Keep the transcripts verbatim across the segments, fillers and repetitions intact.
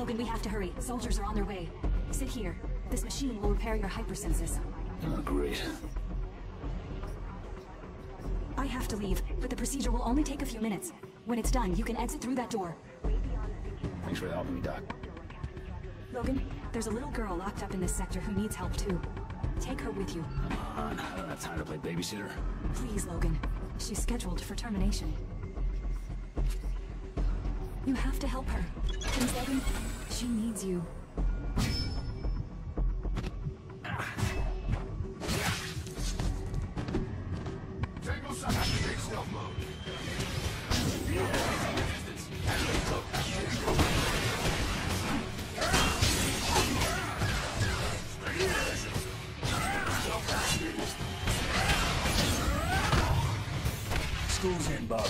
Logan, we have to hurry. Soldiers are on their way. Sit here. This machine will repair your hypersenses. Oh, great. I have to leave, but the procedure will only take a few minutes. When it's done, you can exit through that door. Thanks for helping me, Doc. Logan, there's a little girl locked up in this sector who needs help too. Take her with you. Come on, I don't have time to play babysitter. Please, Logan. She's scheduled for termination. You have to help her. Please, Logan. She needs you. School's in, Bob.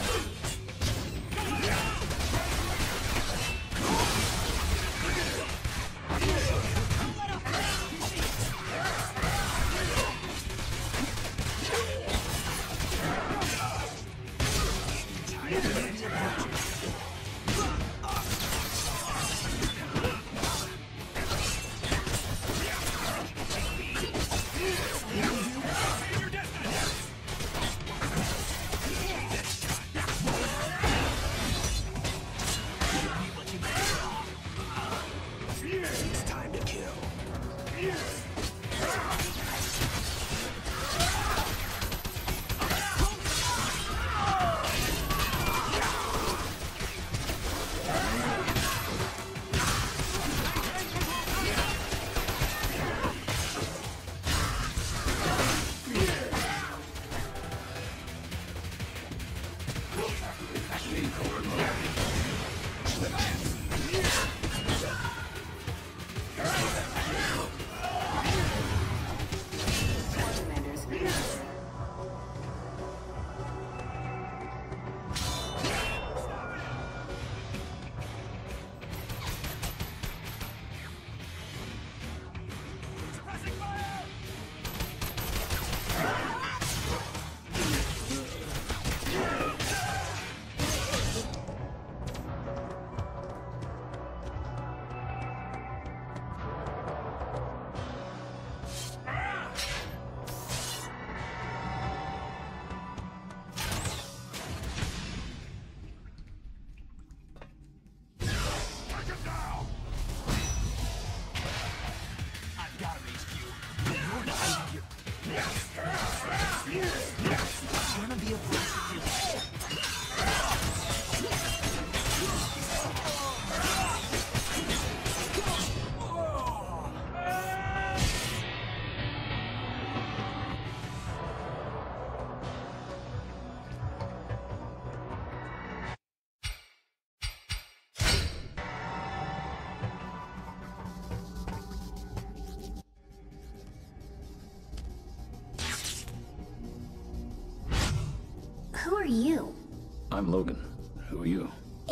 Who are you? I'm Logan. Who are you?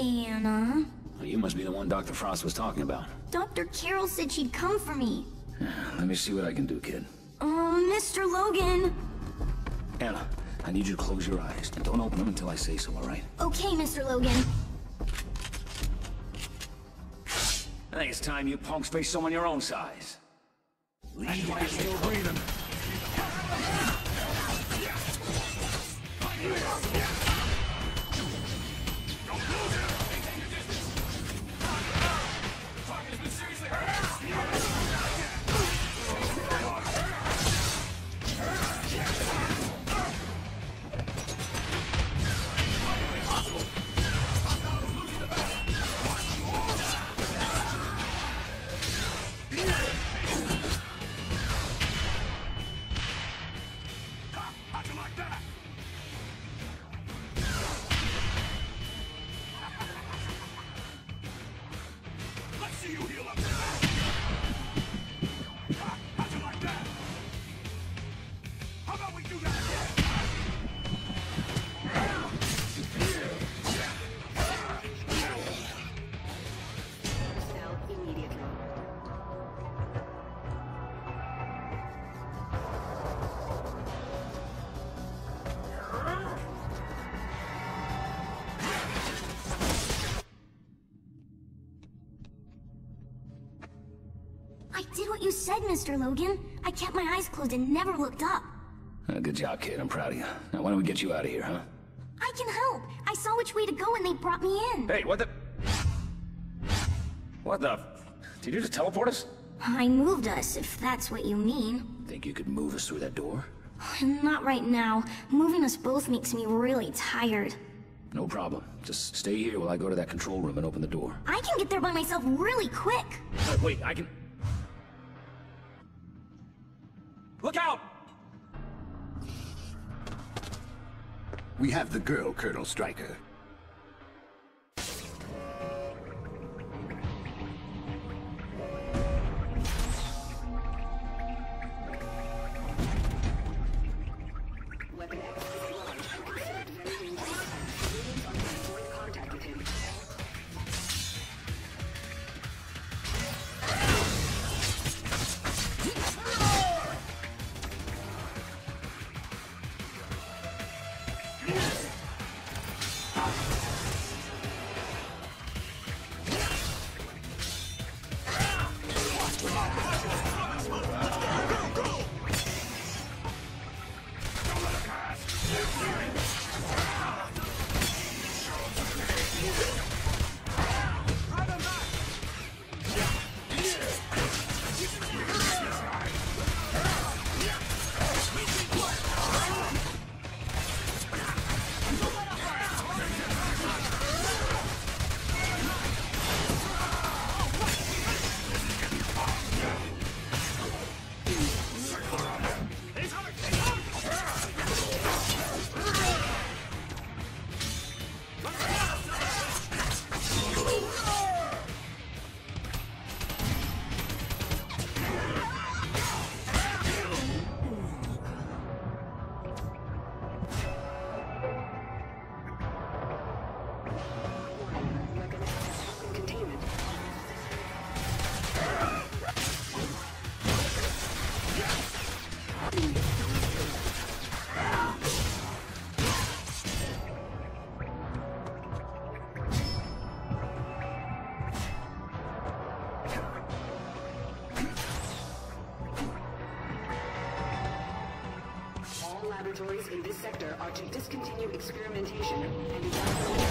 Anna. Well, you must be the one Doctor Frost was talking about. Doctor Carroll said she'd come for me. Let me see what I can do, kid. Um, Mister Logan. Anna, I need you to close your eyes and don't open them until I say so, all right? Okay, Mister Logan. I think it's time you punks face someone your own size. Leave while you're still breathing. I did what you said, Mister Logan. I kept my eyes closed and never looked up. Uh, good job, kid. I'm proud of you. Now, why don't we get you out of here, huh? I can help. I saw which way to go and they brought me in. Hey, what the... What the... Did you just teleport us? I moved us, if that's what you mean. Think you could move us through that door? Not right now. Moving us both makes me really tired. No problem. Just stay here while I go to that control room and open the door. I can get there by myself really quick. Uh, wait, I can... Look out! We have the girl, Colonel Stryker. Weapon X is large and considered very dangerous. Humans are to avoid contact with him. Laboratories in this sector are to discontinue experimentation and evaluate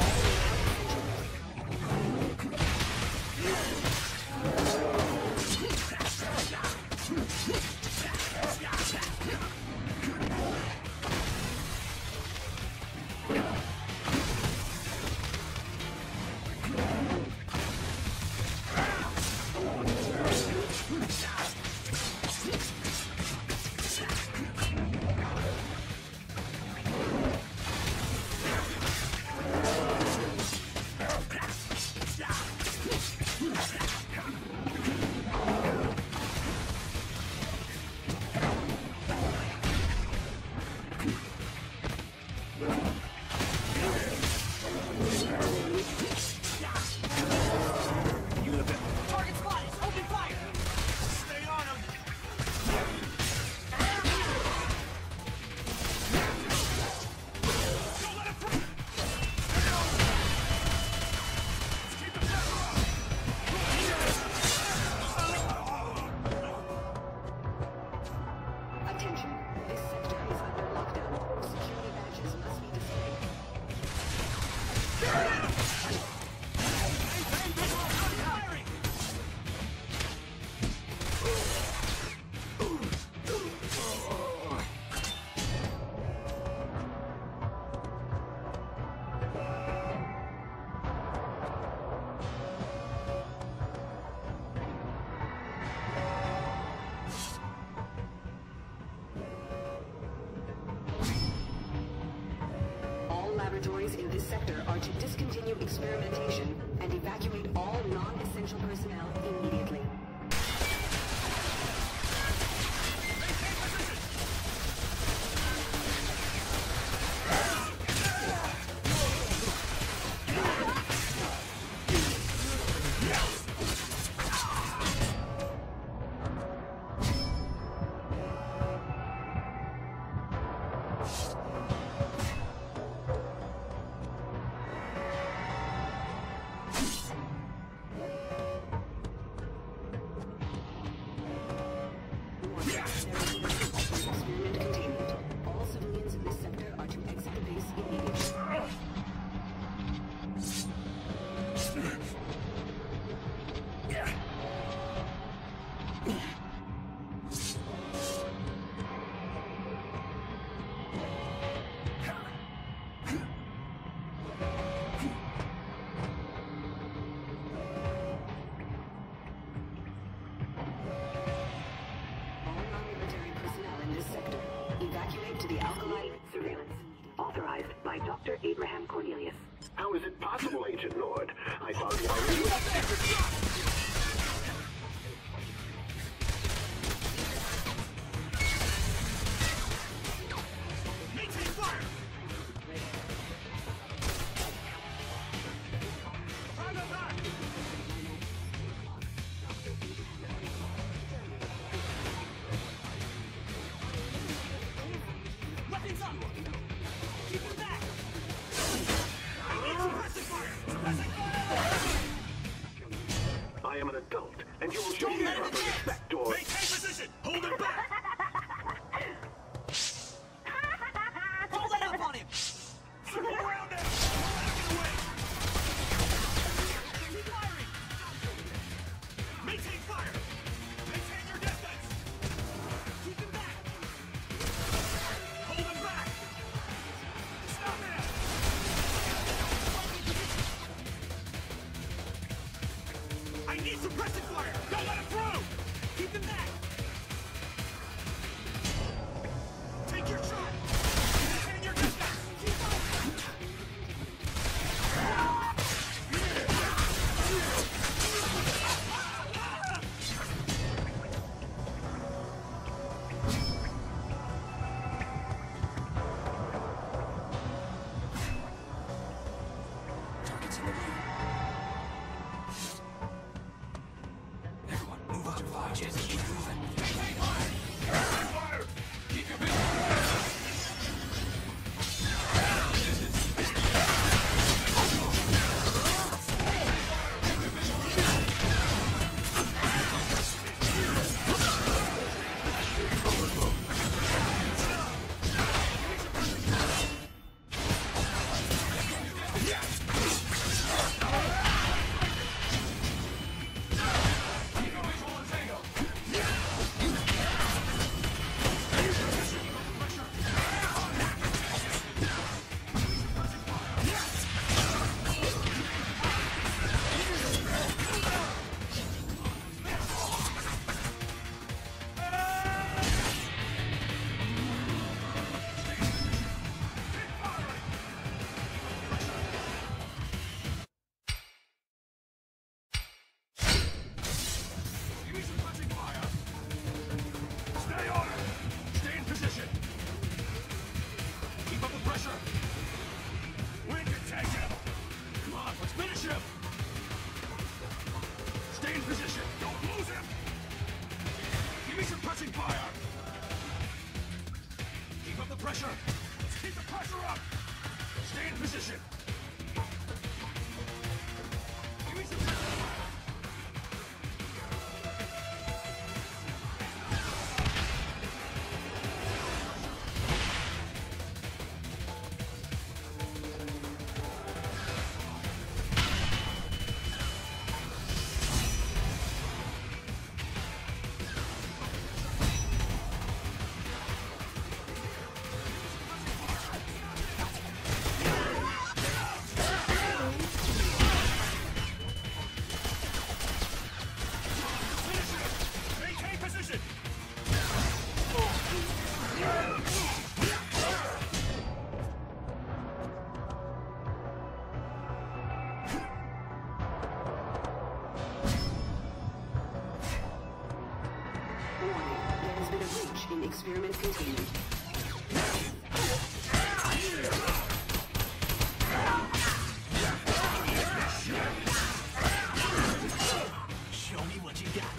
laboratories in this sector are to discontinue experimentation and evacuate all non-essential personnel immediately. warning. There is experiment containment. All civilians in this sector are to exit the base immediately. How is it possible, Ancient Lord? I thought you already... Maintain fire! Round up back! Weapons up! Keep it back! I am an adult, and you will show me proper respect or... Maintain position! Hold him back! Hold that up on him! Circle around him! Get away! Keep firing! Maintain fire! Maintain your distance! Keep him back! Hold him back! Stop him! I need suppressive fire! Don't let him through! Keep him back! Take your shot! Maintain your distance! Keep going! Targets in the view. Everyone, move up. Fire. Just keep moving. Fire! Fire! Keep your feet. Give me some touching fire! Stay on it! Stay in position! Keep up the pressure! We can take him! Come on, let's finish him! Stay in position! Don't lose him! Give me some touching fire! Keep up the pressure! Let's keep the pressure up! Stay in position! Give me some touching fire! Maintain position! Warning, there has been a breach in experiment containment. Show me what you got.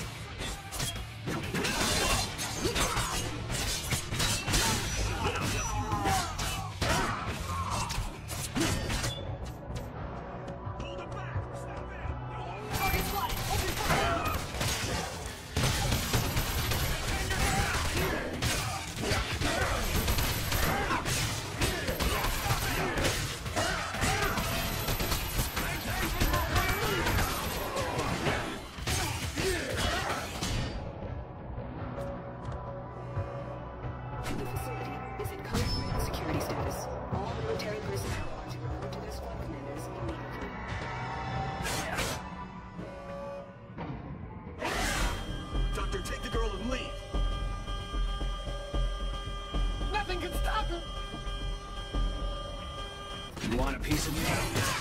Hold him back! Stop him! Target spotted! Open fire! Maintain your want a piece of me?